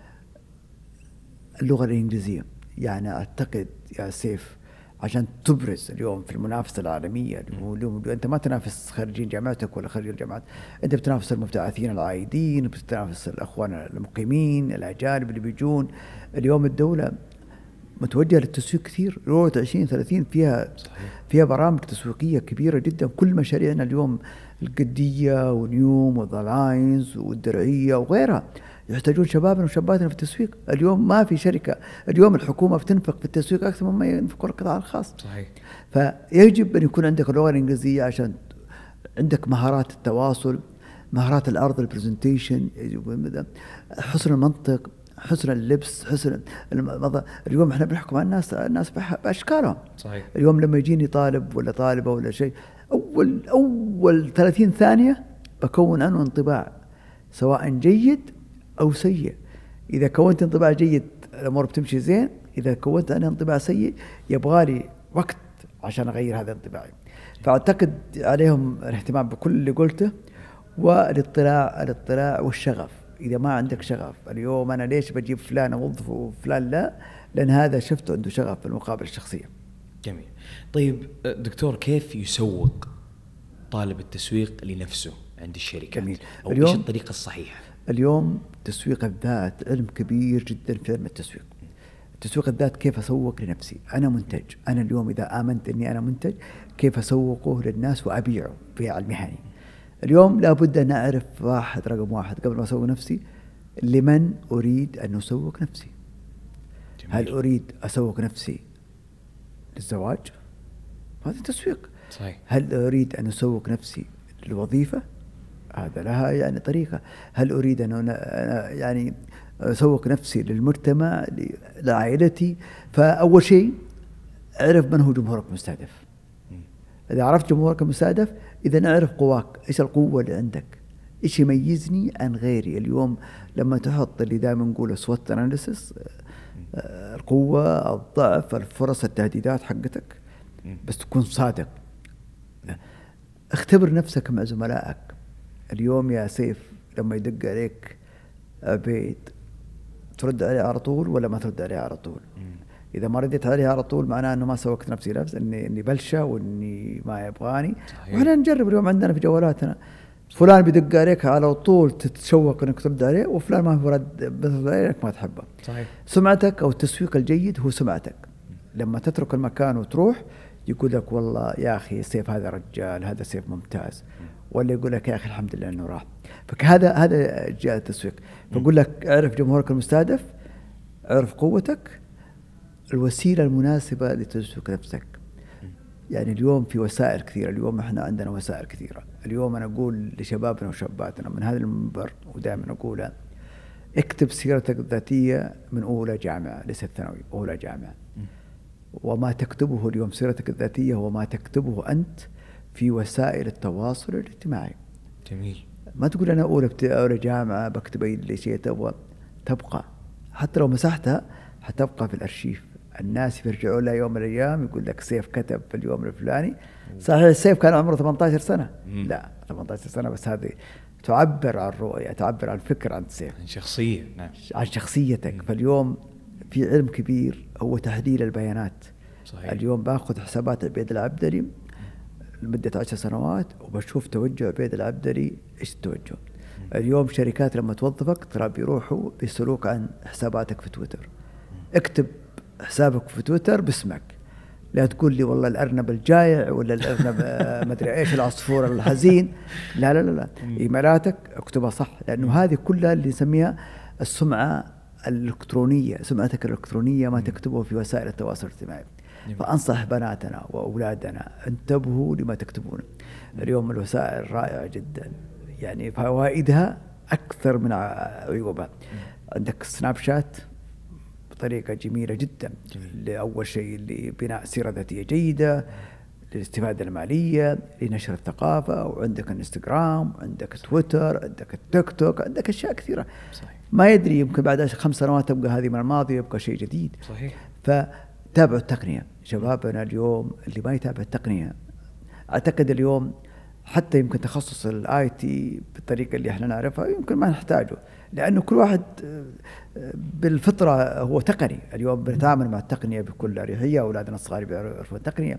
اللغة الإنجليزية يعني أعتقد يا سيف عشان تبرز اليوم في المنافسة العالمية. اليوم أنت ما تنافس خريجين جامعتك ولا خريج الجامعات، أنت بتنافس المبتعثين العائدين، بتنافس الأخوان المقيمين الأجانب اللي بيجون. اليوم الدولة متوجهة للتسويق كثير. روت عشرين ثلاثين فيها صحيح. فيها برامج تسويقية كبيرة جدا. كل مشاريعنا اليوم القدية ونيوم واللاينز والدرعية وغيرها يحتاجون شبابنا وشاباتنا في التسويق. اليوم ما في شركة، اليوم الحكومة بتنفق في التسويق أكثر مما ينفق القطاع الخاص. صحيح. فيجب أن يكون عندك اللغة الإنجليزية عشان عندك مهارات التواصل، مهارات العرض، البرزنتيشن، حسن المنطق، حسن اللبس، حسن المضى. اليوم احنا بنحكم على الناس الناس بأشكالهم. صحيح. اليوم لما يجيني طالب ولا طالبة ولا شيء، أول أول ثلاثين ثانية بكون عنه انطباع سواء جيد أو سيء. إذا كونت انطباع جيد الأمور بتمشي زين، إذا كونت عنه انطباع سيء يبغالي وقت عشان أغير هذا الانطباع. فأعتقد عليهم الاهتمام بكل اللي قلته، والاطلاع الاطلاع والشغف. إذا ما عندك شغف، اليوم أنا ليش بجيب فلان أوظفه وفلان لا؟ لأن هذا شفته عنده شغف في المقابلة الشخصية. جميل. طيب دكتور، كيف يسوق طالب التسويق لنفسه عند الشركات؟ جميل. أو إيش الطريقة الصحيحة؟ اليوم تسويق الذات علم كبير جدا في علم التسويق. تسويق الذات كيف أسوق لنفسي؟ أنا منتج، أنا اليوم إذا آمنت أني أنا منتج كيف أسوقه للناس وأبيعه في المهني. اليوم لابد أن أعرف واحد رقم واحد قبل ما أسوق نفسي، لمن أريد أن أسوق نفسي. جميل. هل أريد أسوق نفسي للزواج؟ هذا تسويق. صحيح. هل أريد أن أسوق نفسي للوظيفة؟ هذا لها يعني طريقة. هل أريد أن يعني أسوق نفسي للمجتمع لعائلتي؟ فأول شيء أعرف من هو جمهورك المستهدف. إذا عرفت جمهورك المستهدف، إذا نعرف قواك، إيش القوة اللي عندك، إيش يميزني عن غيري. اليوم لما تحط اللي دائما نقوله سوت أناليسيس، القوة، الضعف، الفرص، التهديدات حقتك، بس تكون صادق. اختبر نفسك مع زملائك. اليوم يا سيف لما يدق عليك عبيد، ترد عليه على طول ولا ما ترد عليه على طول؟ إذا ما رديت عليه على طول معناه أنه ما سوقت نفسي نفس إني إني بلشة وإني ما يبغاني. وإحنا نجرب اليوم عندنا في جوالاتنا، فلان بيدق عليك على طول تتشوق إنك ترد عليه، وفلان ما هو رد بترد عليه إنك ما تحبه. صحيح. سمعتك أو التسويق الجيد هو سمعتك. لما تترك المكان وتروح يقول لك والله يا أخي سيف هذا رجال، هذا سيف ممتاز. ولا يقول لك يا أخي الحمد لله أنه راح. فهذا هذا جاء التسويق. فأقول لك اعرف جمهورك المستهدف، اعرف قوتك، الوسيلة المناسبة لتسويق نفسك. يعني اليوم في وسائل كثيرة، اليوم احنا عندنا وسائل كثيرة. اليوم أنا أقول لشبابنا وشاباتنا من هذا المنبر ودائما أقولها، اكتب سيرتك الذاتية من أولى جامعة، ليست ثانوي، أولى جامعة. وما تكتبه اليوم سيرتك الذاتية هو ما تكتبه أنت في وسائل التواصل الاجتماعي. جميل. ما تقول أنا أولى أولى جامعة بكتب أي شيء تبغى، تبقى حتى لو مسحتها حتبقى في الأرشيف. الناس يرجعوا لها يوم من الأيام يقول لك سيف كتب في اليوم الفلاني. صحيح السيف كان عمره ثمانية عشر سنة، مم. لا ثمانية عشر سنة بس هذه تعبر عن الرؤية، تعبر عن الفكر عن السيف، عن شخصية. نعم. عن شخصيتك. فاليوم في علم كبير هو تحليل البيانات. صحيح. اليوم باخذ حسابات عبيد العبدلي لمدة عشر سنوات وبشوف توجه عبيد العبدلي ايش التوجه. اليوم شركات لما توظفك ترى بيروحوا بيسألوك عن حساباتك في تويتر. اكتب حسابك في تويتر باسمك، لا تقول لي والله الأرنب الجائع ولا الأرنب ما أدري إيش العصفور الحزين. لا لا لا, لا. إيميلاتك اكتبها صح، لأنه هذه كلها اللي نسميها السمعة الإلكترونية، سمعتك الإلكترونية ما تكتبه في وسائل التواصل الاجتماعي. فأنصح بناتنا وأولادنا انتبهوا لما تكتبون. اليوم الوسائل رائعة جدا، يعني فوائدها أكثر من عيوبها. عندك سناب شات بطريقة جميلة جدا. جميل. لأول شيء لبناء سيرة ذاتية جيدة، للاستفادة المالية، لنشر الثقافة. وعندك الانستغرام، عندك تويتر، عندك التيك توك، عندك أشياء كثيرة. صحيح. ما يدري يمكن بعد خمس سنوات تبقى هذه من الماضي يبقى شيء جديد. صحيح. فتابعوا التقنية. شبابنا اليوم اللي ما يتابع التقنية، أعتقد اليوم حتى يمكن تخصص الاي تي بالطريقه اللي احنا نعرفها يمكن ما نحتاجه، لانه كل واحد بالفطره هو تقني. اليوم بنتعامل مع التقنيه بكل اريحيه، اولادنا الصغار بيعرفوا التقنيه.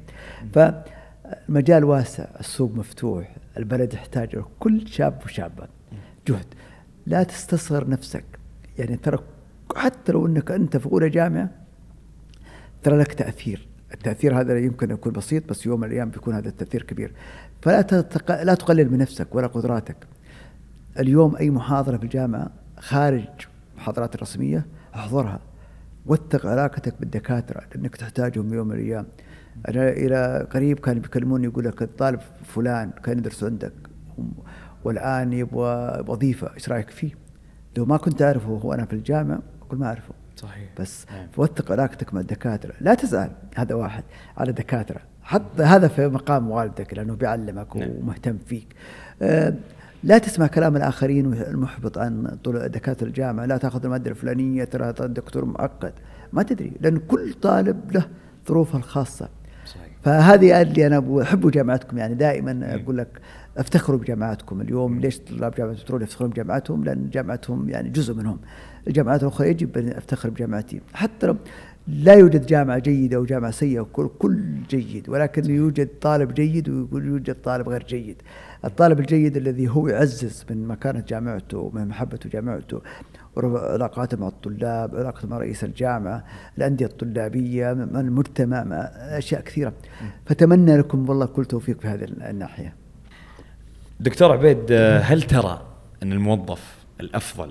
فالمجال واسع، السوق مفتوح، البلد يحتاج كل شاب وشابه جهد. لا تستصغر نفسك، يعني ترى حتى لو انك انت في اولى جامعه ترى لك تاثير. التأثير هذا يمكن يكون بسيط، بس يوم من الأيام بيكون هذا التأثير كبير. فلا تتق... لا تقلل من نفسك ولا قدراتك. اليوم أي محاضرة في الجامعة خارج المحاضرات الرسمية احضرها، وثق علاقتك بالدكاترة لأنك تحتاجهم يوم من الأيام. أنا إلى قريب كانوا بيكلموني يقول لك الطالب فلان كان يدرس عندك والآن يبغى وظيفة، إيش رأيك فيه؟ لو ما كنت أعرفه هو أنا في الجامعة أقول ما أعرفه. صحيح. بس نعم. وثق علاقتك مع الدكاترة، لا تزعل. هذا واحد على الدكاترة، حط هذا في مقام والدك لأنه بيعلمك نعم. ومهتم فيك. آه لا تسمع كلام الآخرين المحبط عن دكاترة الجامعة. لا تأخذ المادة الفلانية ترى الدكتور معقد، ما تدري، لأن كل طالب له ظروفه الخاصة. صحيح. فهذه اللي أنا أحب جامعتكم، يعني دائما م. أقول لك افتخروا بجامعاتكم. اليوم م. ليش طلاب جامعة البترول يفتخرون بجامعاتهم؟ لأن جامعتهم يعني جزء منهم. الجامعات الأخرى يجب أن أفتخر بجامعتي، حتى لو لا يوجد جامعة جيدة أو جامعة سيئة، كل, كل جيد، ولكن يوجد طالب جيد ويوجد طالب غير جيد. الطالب الجيد الذي هو يعزز من مكانة جامعته ومن محبته جامعته، علاقاته مع الطلاب، علاقته مع رئيس الجامعة، الأندية الطلابية، مع المجتمع، مع أشياء كثيرة. فتمنى لكم والله كل توفيق في هذه الناحية. دكتور عبيد، هل ترى أن الموظف الأفضل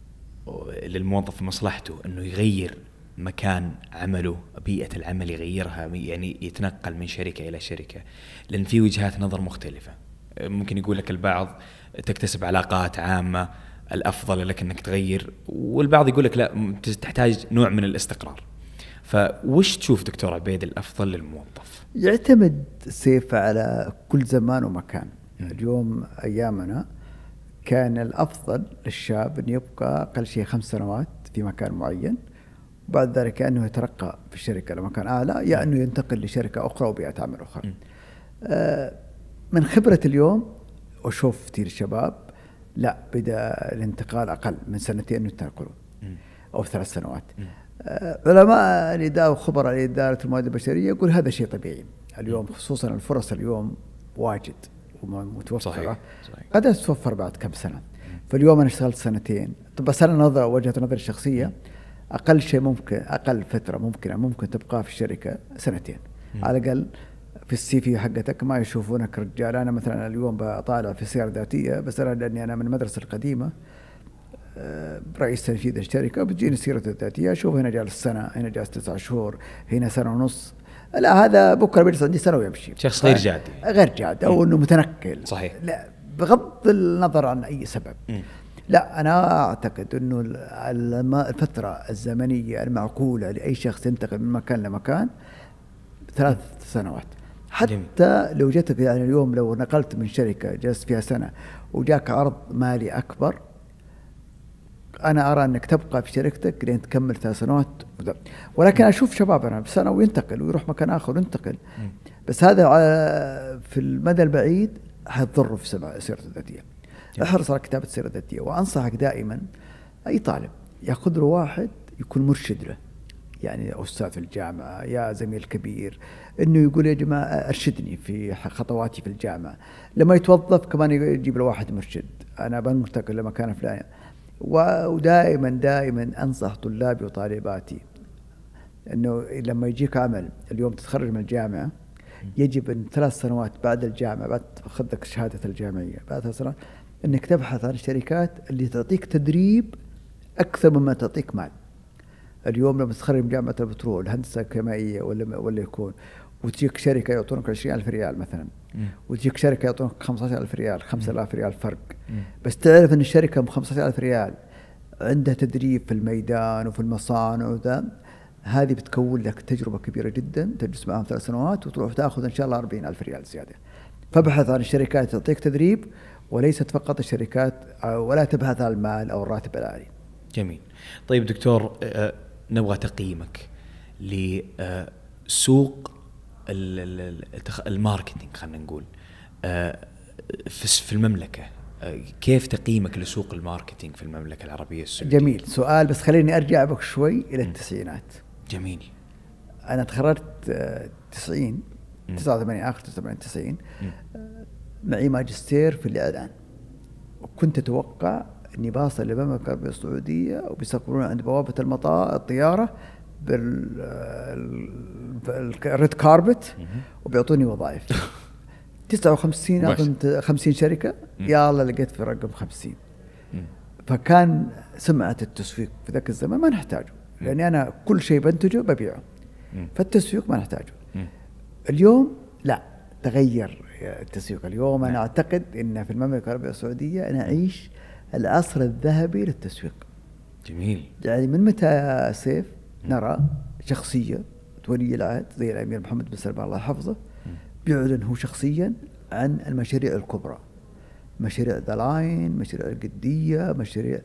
للموظف في مصلحته أنه يغير مكان عمله، بيئة العمل يغيرها، يعني يتنقل من شركة إلى شركة؟ لأن في وجهات نظر مختلفة. ممكن يقول لك البعض تكتسب علاقات عامة، الأفضل لك أنك تغير، والبعض يقول لك لا، تحتاج نوع من الاستقرار. فوش تشوف دكتور عبيد الأفضل للموظف؟ يعتمد سيف على كل زمان ومكان. م. اليوم أيامنا كان الأفضل للشاب أن يبقى أقل شيء خمس سنوات في مكان معين، وبعد ذلك أنه يترقى في الشركة لمكان أعلى، يا أنه ينتقل لشركة أخرى وبيئة عمل أخرى. آه من خبرة اليوم وشوف كثير الشباب لا، بدأ الانتقال أقل من سنتين ينتقلوا أو ثلاث سنوات. آه علماء الإدارة وخبراء إدارة الموارد البشرية يقول هذا شيء طبيعي اليوم، خصوصا الفرص اليوم واجد ومتوفرة. صحيح. صحيح. قد تتوفر بعد كم سنة. فاليوم أنا اشتغلت سنتين، طب بس أنا نظرة وجهة نظري الشخصية أقل شيء ممكن، أقل فترة ممكنة ممكن تبقى في الشركة سنتين م. على الأقل في السي في حقتك ما يشوفونك رجال. انا مثلا اليوم بطالع في سيره ذاتيه، بس انا لاني انا من المدرسه القديمه رئيس تنفيذي الشركه، بتجيني سيرته الذاتيه اشوف هنا جالس سنه، هنا جالس تسعة شهور، هنا سنه ونص. لا هذا بكره بيجلس عندي سنه ويمشي. شخص غير جاد، غير جاد او انه متنكل. صحيح. لا بغض النظر عن اي سبب. م. لا انا اعتقد انه الفتره الزمنيه المعقوله لاي شخص ينتقل من مكان لمكان ثلاث سنوات. حتى جميل. لو جتك يعني اليوم لو نقلت من شركه جلست فيها سنه وجاك عرض مالي اكبر، أنا أرى أنك تبقى في شركتك لين تكمل ثلاث سنوات. ولكن أشوف شبابنا بسنة وينتقل ويروح مكان آخر وينتقل، بس هذا في المدى البعيد حيضره في سيرته الذاتية. احرص على كتابة السيرة الذاتية، وأنصحك دائما أي طالب يأخذ له واحد يكون مرشد له، يعني أستاذ في الجامعة يا زميل كبير، إنه يقول يا جماعة أرشدني في خطواتي في الجامعة. لما يتوظف كمان يجيب له واحد مرشد، أنا بنتقل لمكان فلاني. ودائما دائما أنصح طلابي وطالباتي أنه لما يجيك عمل اليوم تتخرج من الجامعة، يجب أن ثلاث سنوات بعد الجامعة، بعد أخذك شهادة الجامعية، بعد ثلاث سنوات أنك تبحث عن الشركات اللي تعطيك تدريب أكثر مما تعطيك مال. اليوم لما تتخرج من جامعة البترول الهندسة الكيميائية ولا ولا يكون، وتجيك شركة يعطونك عشرين ألف ريال مثلا، وتجيك شركة يعطونك خمسة عشر ألف ريال، خمسة آلاف ريال فرق. مم. بس تعرف أن الشركة بخمسة عشر ألف ريال عندها تدريب في الميدان وفي المصانع وذا، هذه بتكون لك تجربة كبيرة جدا، تجلس معهم ثلاث سنوات وتروح تأخذ إن شاء الله أربعين ألف ريال زيادة. فبحث عن الشركات تعطيك تدريب، وليست فقط الشركات، ولا تبحث عن المال أو الراتب العالي. جميل. طيب دكتور، نبغى تقييمك لسوق الماركتينج، خلينا نقول في المملكة. كيف تقييمك لسوق الماركتينج في المملكة العربية السعودية؟ جميل سؤال، بس خليني أرجع بك شوي إلى التسعينات. جميل. أنا تخرجت تسعين تسعة وثمانين، آخر تسعة وثمانين تسعين، معي ماجستير في الإعلان، وكنت أتوقع إني باصل للمملكة العربية السعودية وبيستقبلون عند بوابة المطار الطيارة بالريد كاربت وبيعطوني وظائف. تسعة وخمسين أظن خمسين شركة، يا الله لقيت في رقم خمسين. فكان سمعة التسويق في ذاك الزمن ما نحتاجه، لأني أنا كل شيء بنتجه ببيعه، فالتسويق ما نحتاجه. اليوم لا، تغير التسويق. اليوم أنا أعتقد إن في المملكة العربية السعودية نعيش العصر الذهبي للتسويق. جميل. يعني من متى سيف نرى شخصية ولي العهد زي الأمير محمد بن سلمان الله يحفظه بيعلن هو شخصيا عن المشاريع الكبرى، مشاريع ذا لاين، مشاريع القدية، مشاريع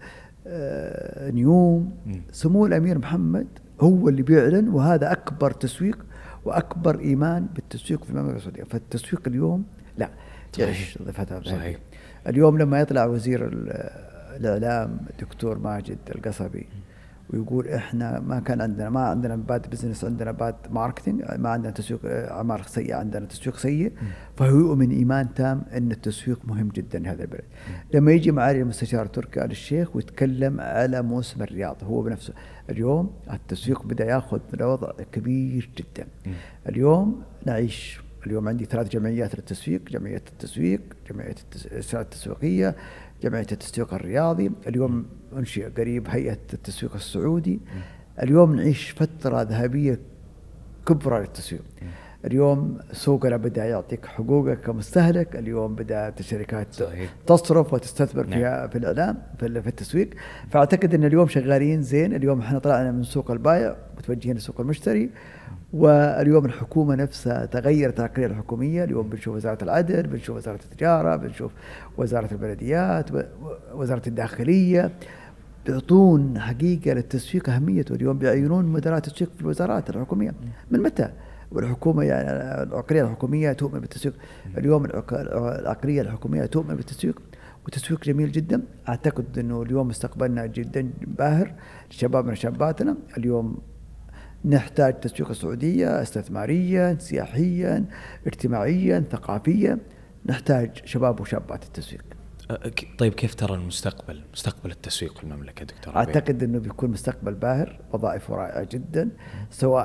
آه نيوم. سمو الأمير محمد هو اللي بيعلن، وهذا أكبر تسويق وأكبر إيمان بالتسويق في المملكة السعودية. فالتسويق اليوم لا يعيش ضفتها. صحيح. اليوم لما يطلع وزير الإعلام الدكتور ماجد القصبي ويقول إحنا ما كان عندنا ما عندنا باد بزنس، عندنا باد ماركتينج، ما عندنا تسويق أعمال سيئة، عندنا تسويق سيء، فهو يؤمن إيمان تام أن التسويق مهم جدا لهذا البلد. لما يجي معالي المستشار تركي آل الشيخ ويتكلم على موسم الرياض هو بنفسه، اليوم التسويق بدأ يأخذ وضع كبير جدا. اليوم نعيش، اليوم عندي ثلاث جمعيات للتسويق، جمعية التسويق، جمعية الإرشاد التسويقية، جمعية التسويق الرياضي. اليوم أنشئ قريب هيئة التسويق السعودي. اليوم نعيش فترة ذهبية كبرى للتسويق. اليوم سوقنا بدأ يعطيك حقوقك كمستهلك. اليوم بدأت الشركات صحيح. تصرف وتستثمر فيها في الإعلام في التسويق. فأعتقد أن اليوم شغالين زين. اليوم احنا طلعنا من سوق البائع متوجهين لسوق المشتري. واليوم الحكومة نفسها تغيرت العقلية الحكومية. اليوم بنشوف وزارة العدل، بنشوف وزارة التجارة، بنشوف وزارة البلديات، وزارة الداخلية، بيعطون حقيقة للتسويق أهميته. اليوم بيعينون مدراء تسويق في الوزارات الحكومية. من متى؟ والحكومة يعني العقلية الحكومية تؤمن بالتسويق. اليوم العقلية الحكومية تؤمن بالتسويق، وتسويق جميل جدا. أعتقد أنه اليوم مستقبلنا جدا باهر لشبابنا شاباتنا. اليوم نحتاج تسويق السعودية استثماريا، سياحيا، اجتماعيا، ثقافيا. نحتاج شباب وشابات التسويق. طيب كيف ترى المستقبل، مستقبل التسويق في المملكة دكتور عبيد؟ أعتقد أنه بيكون مستقبل باهر، وظائف رائعة جدا، سواء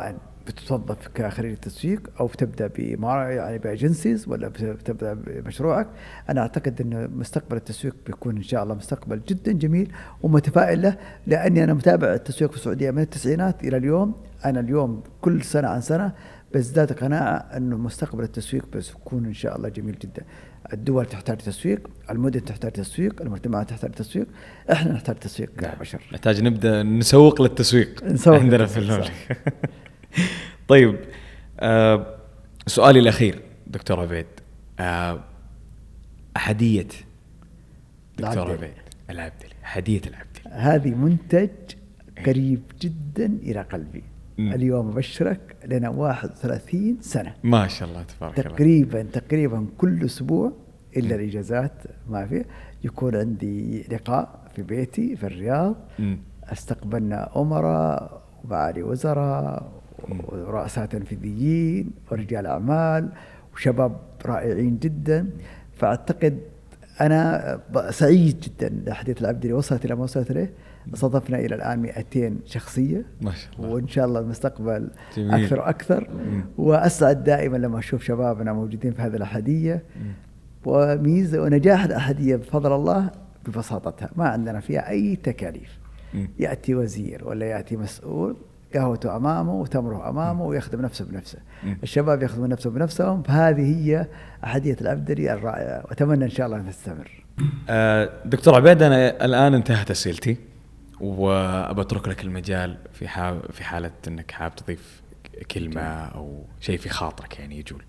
بتتوظف كخريج تسويق او بتبدا بمار يعني باجنسيز ولا بتبدا بمشروعك، انا اعتقد انه مستقبل التسويق بيكون ان شاء الله مستقبل جدا جميل ومتفائل له، لاني انا متابع التسويق في السعوديه من التسعينات الى اليوم. انا اليوم كل سنه عن سنه بزداد قناعه انه مستقبل التسويق بيكون ان شاء الله جميل جدا. الدول تحتاج تسويق، المدن تحتاج تسويق، المجتمعات تحتاج تسويق، احنا نحتاج تسويق كبشر. نحتاج نبدا نسوق للتسويق نسوق عندنا في المملكه. طيب آه سؤالي الاخير دكتور عبيد، آه احديه دكتور عبيد العبدلي، احديه العبدلي هذه منتج قريب جدا الى قلبي. م. اليوم ابشرك لنا واحد وثلاثين سنه ما شاء الله تبارك تقريبا الله. تقريبا كل اسبوع الا م. الاجازات ما في يكون عندي لقاء في بيتي في الرياض. م. استقبلنا امراء ومعالي وزراء ورؤساء تنفيذيين ورجال اعمال وشباب رائعين جدا. فاعتقد انا سعيد جدا احديه العبدلي وصلت الى ما وصلت اليه. صادفنا الى الان مئتين شخصيه ما شاء الله، وان شاء الله المستقبل جميل. اكثر واكثر. واسعد دائما لما اشوف شبابنا موجودين في هذه الاحديه. وميزه ونجاح الاحديه بفضل الله ببساطتها، ما عندنا فيها اي تكاليف. م. ياتي وزير ولا ياتي مسؤول، قهوته امامه وتمره امامه ويخدم نفسه بنفسه. م. الشباب يخدمون نفسه بنفسهم. فهذه هي احديه العبدلي الرائعه، واتمنى ان شاء الله ان تستمر. أه دكتور عبيد، انا الان انتهت اسئلتي وابترك لك المجال في حال في حاله انك حاب تضيف كلمه او شيء في خاطرك يعني يجول.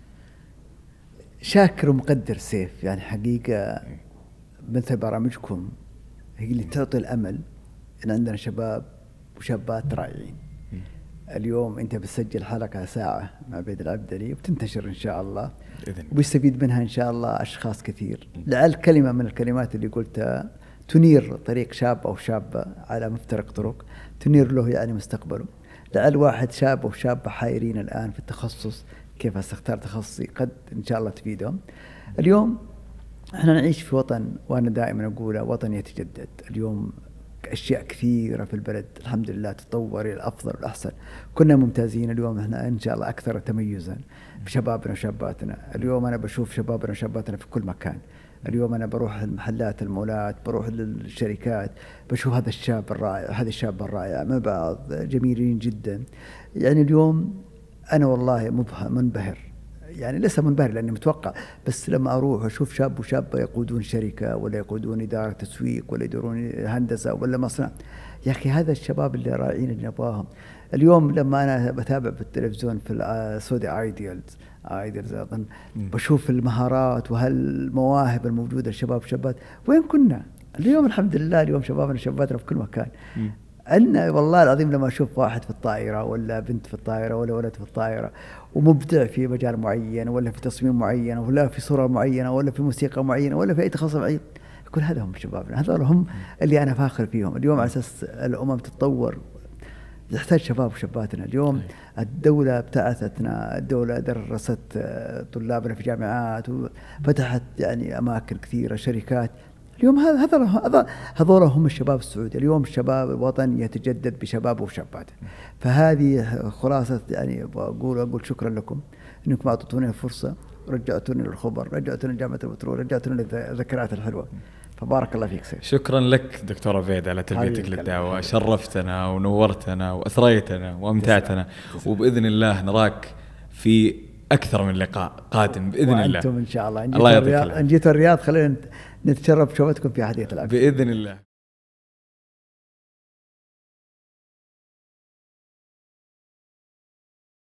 شاكر ومقدر سيف، يعني حقيقه مثل برامجكم هي اللي تعطي الامل ان عندنا شباب وشابات رائعين. اليوم انت بتسجل حلقه ساعه مع عبيد العبدلي وبتنتشر ان شاء الله وبيستفيد منها ان شاء الله اشخاص كثير. لعل كلمه من الكلمات اللي قلتها تنير طريق شاب او شابه على مفترق طرق، تنير له يعني مستقبله. لعل واحد شاب او شابه حايرين الان في التخصص كيف استختار تخصصي، قد ان شاء الله تفيدهم. اليوم احنا نعيش في وطن، وانا دائما اقوله، وطن يتجدد. اليوم اشياء كثيره في البلد الحمد لله تطور الى الافضل والاحسن. كنا ممتازين، اليوم احنا ان شاء الله اكثر تميزا بشبابنا وشاباتنا. اليوم انا بشوف شبابنا وشاباتنا في كل مكان. اليوم انا بروح المحلات، المولات، بروح للشركات، بشوف هذا الشاب الرائع، هذه الشابه الرائعه مع بعض جميلين جدا. يعني اليوم انا والله مبهر منبهر، يعني لسه منبهر لاني متوقع، بس لما اروح اشوف شاب وشابه يقودون شركه ولا يقودون اداره تسويق ولا يديرون هندسه ولا مصنع، يا اخي هذا الشباب اللي رايعين اللي نبغاهم. اليوم لما انا بتابع بالتلفزيون في السعودي ايديالز ايديالز اظن بشوف المهارات وهالمواهب الموجوده الشباب والشابات، وين كنا؟ اليوم الحمد لله اليوم شبابنا وشاباتنا في كل مكان. أنا والله العظيم لما أشوف واحد في الطائرة ولا بنت في الطائرة ولا ولد في الطائرة ومبدع في مجال معين ولا في تصميم معين ولا في صورة معينة ولا في موسيقى معينة ولا في أي تخصص معين، يقول هذا هم شبابنا، هذول هم اللي أنا فاخر فيهم. اليوم على أساس الأمم تتطور تحتاج شباب وشاباتنا. اليوم الدولة ابتعثتنا، الدولة درست طلابنا في جامعات وفتحت يعني أماكن كثيرة، شركات. اليوم هذا هذا هذول هم الشباب السعودي. اليوم الشباب الوطن يتجدد بشبابه وشاباته. فهذه خلاصة يعني بقول أقول شكرا لكم أنكم أعطيتوني الفرصة، رجعتوني للخبر، رجعتوني لجامعة البترول، رجعتوني للذكريات الحلوة. فبارك الله فيك سيف. شكرا لك دكتور عبيد على تلبيتك للدعوة، شرفتنا ونورتنا وأثريتنا وأمتعتنا، وبإذن الله نراك في أكثر من لقاء قادم بإذن الله. وأنتم إن شاء الله. الله يعطيك العافية. إن جيتوا الرياض خلينا نتشرف بشوفتكم في أحدية العبد بإذن الله.